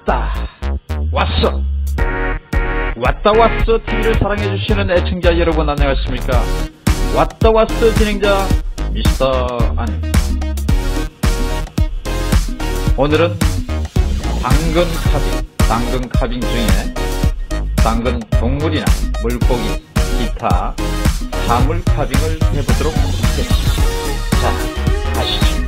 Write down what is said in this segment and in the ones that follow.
왔어. TV를 사랑해주시는 애청자 여러분 안녕하십니까. 왔어 진행자 미스터 안. 오늘은 당근 카빙 중에 당근 동물이나 물고기, 기타, 사물 카빙을 해보도록 하겠습니다. 자, 가시죠.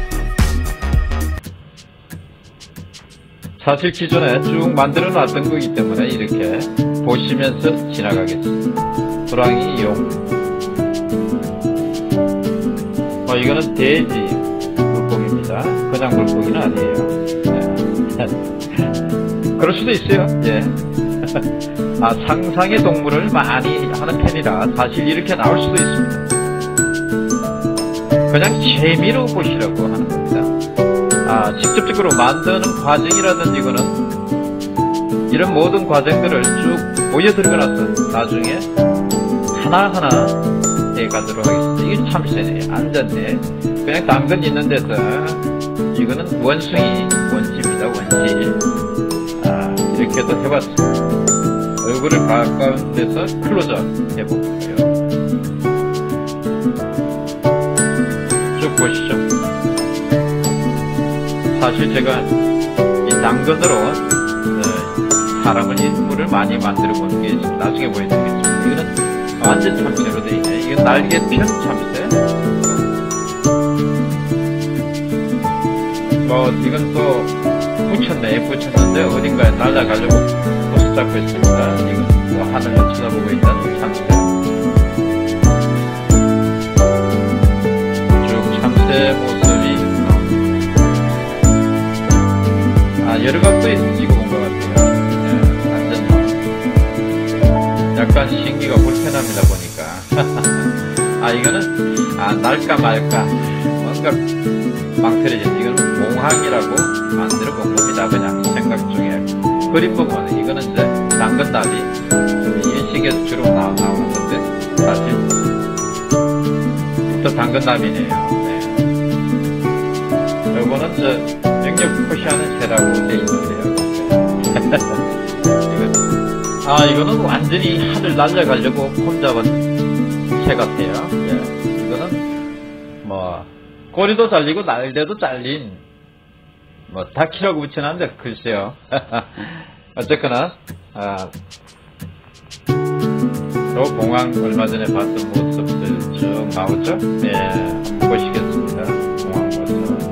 사실 기존에 쭉 만들어 놨던 거기 때문에 이렇게 보시면서 지나가겠습니다. 호랑이, 용. 이거는 돼지 물고기입니다. 그냥 물고기는 아니에요. 네. 그럴 수도 있어요. 예. 상상의 동물을 많이 하는 편이라 사실 이렇게 나올 수도 있습니다. 그냥 재미로 보시라고 하는 겁니다. 직접적으로 만드는 과정이라든지 이거는 이런 모든 과정들을 쭉 보여드리고나서 나중에 하나하나 해가도록 하겠습니다. 이게 참새네, 앉았네. 그냥 당근 있는 데서 이거는 원지입니다. 원지. 이렇게도 해봤습니다. 얼굴을 가까운 데서 클로즈업 해볼게요. 쭉 보시죠. 사실 제가 이 당근으로 사람을 인물을 많이 만들어 보는 게 나중에 보여드리겠습니다. 이거는 완전 참새로 되어 있네. 이건 날개편 참새. 이건 또 붙였는데 어딘가에 날아가려고 모습 잡고 있습니다. 이건 또 하늘을 쳐다보고 있는 참새. 쭉 참새 모습이 여러 각도 있고 온 것 같아요. 네, 완전 약간 신기가 불편합니다 보니까. 이거는 날까 말까 뭔가 망설여진. 이거는 몽항이라고 만들어 본 겁니다. 그냥 생각 중에 그림 보면 이거는 이제 당근나비 일식에서 주로 나오는 건데 사실 또 당근나비네요. 네. 요거는 능력 표시하는 새라고 되어 있는데요. 이거는 완전히 하늘 날려가려고 폼 잡은 새 같아요. 예. 이거는 꼬리도 잘리고 날개도 잘린 다키라고 붙여놨는데 글쎄요. 어쨌거나 또 공항 얼마 전에 봤던 모습들 쭉 나오죠. 예, 한번 보시겠습니다. 공항 모습.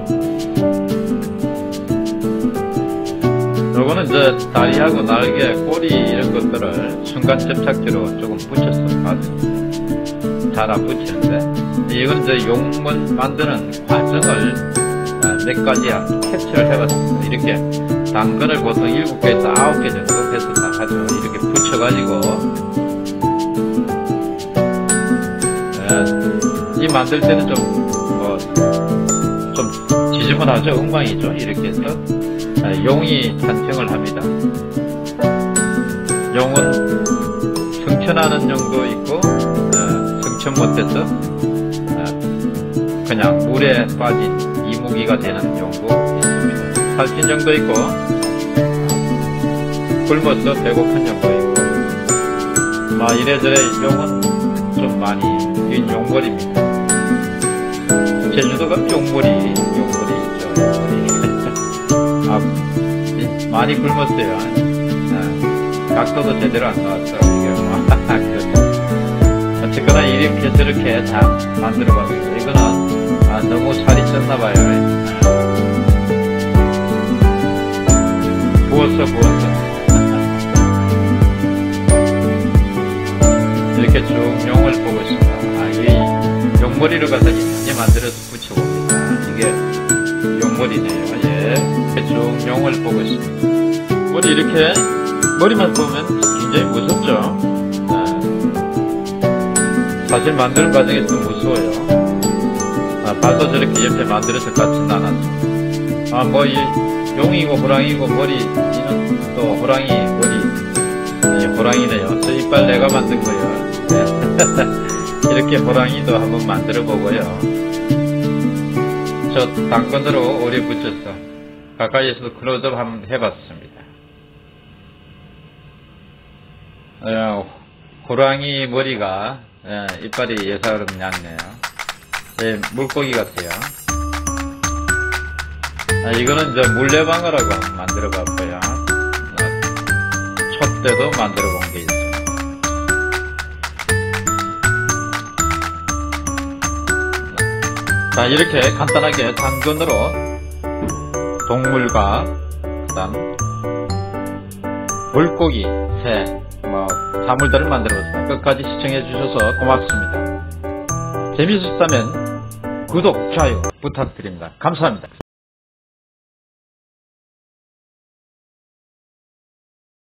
요거는 이제 다리하고 날개, 꼬리 이런 것들을 순간 접착제로 조금 붙여서 봤습니다. 잘 안 붙이는데 이건 이제 용문 만드는 과정을 몇 가지 캡처를 해봤습니다. 이렇게 당근을 보통 7개에서 9개 정도 해서 다 하죠. 이렇게 붙여가지고 이 만들 때는 좀 지저분하죠. 엉망이죠. 이렇게 해서 용이 탄생을 합니다. 용은 성천하는 용도 있고 성천 못해서 그냥 물에 빠진 이무기가 되는 용도 있습니다. 살찐 용도 있고 굶어서 배고픈 용도 있고 이래저래 용은 좀 많이 긴 용머리입니다. 제주도가 용머리 있죠. 많이 굶었어요. 각도도 제대로 안 나왔어. 어쨌거나 이렇게 저렇게 다 만들어봤습니다. 이거는 너무 살이 쪘나봐요. 부었어. 이렇게 쭉 용을 보고 있습니다. 이 용머리를 갖다 이렇게 만들어서 붙여봅니다. 이게 용머리네요. 예. 이렇게 쭉 용을 보고 있습니다. 이렇게 머리만 보면 굉장히 무섭죠. 사실 만드는 과정이 좀 무서워요. 발도 저렇게 옆에 만들어서 같진 않았습니다. 이 용이고 호랑이고 머리는 또 호랑이 머리, 호랑이네요. 저 이빨 내가 만든 거예요. 이렇게 호랑이도 한번 만들어 보고요. 저 당근으로 오래 붙였어. 가까이에서 클로즈업 한번 해봤습니다. 호랑이 머리가 이빨이 예사롭 얇네요. 물고기 같아요. 이거는 이제 물레방아라고 만들어 봤고요. 촛대도 만들어 본 게 있어요. 자, 이렇게 간단하게 장전으로 동물과 그다음 물고기, 새, 사물들을 만들어봤습니다. 끝까지 시청해 주셔서 고맙습니다. 재미있었다면 구독, 좋아요 부탁드립니다. 감사합니다.